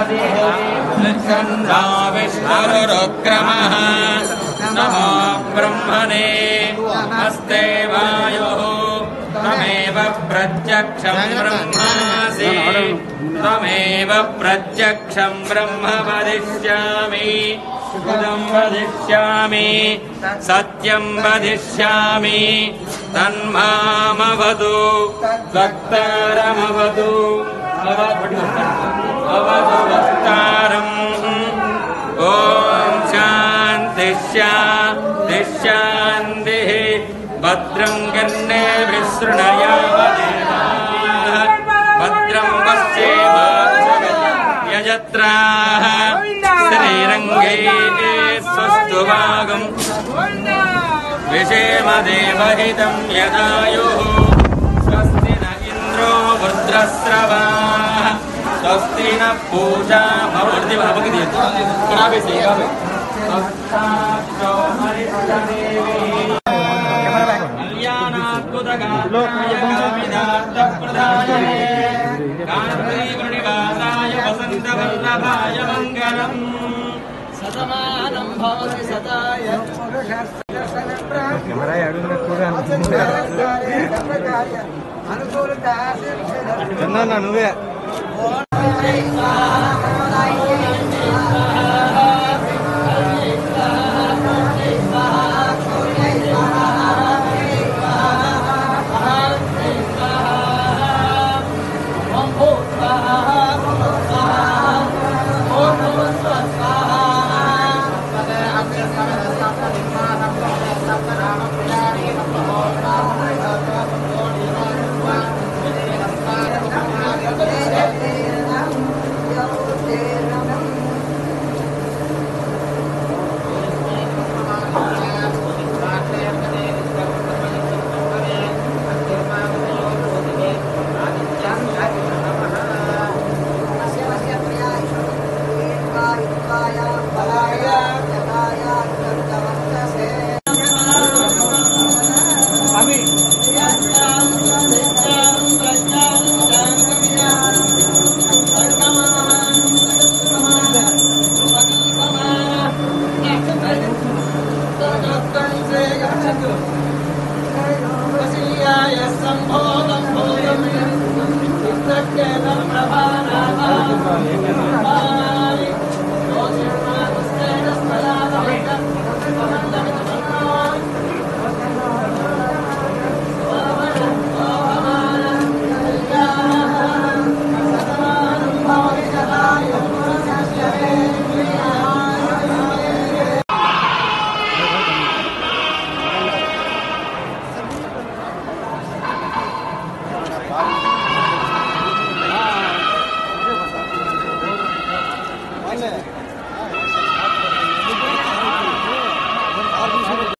विष्णुरुक्रमः नमो ब्रह्मणे नमस्ते वायुः त्वमेव प्रत्यक्षं ब्रह्मासि त्वमेव प्रत्यक्षं ब्रह्म वदिष्यामि शुभं वदिष्यामि सत्यं वदिष्यामि तन्मामवतु वक्तारमवतु अवतु वक्तारम् ॐ शान्ति शान्ति शान्तिः भद्रं कर्णेभिः शृणुयामदेवाः भद्रं पश्येमाक्षभिर्यजत्राः श्रीरङ्गे स्वस्तु भागम् विषेमदेवहितं यदायुः स्वस्ति न इन्द्रो वृत्रस्रवाः स्वस्ति न पूजा भवति वसन्तवल्लभाय मङ्गलम् सतमानं भवति सदाय Amin.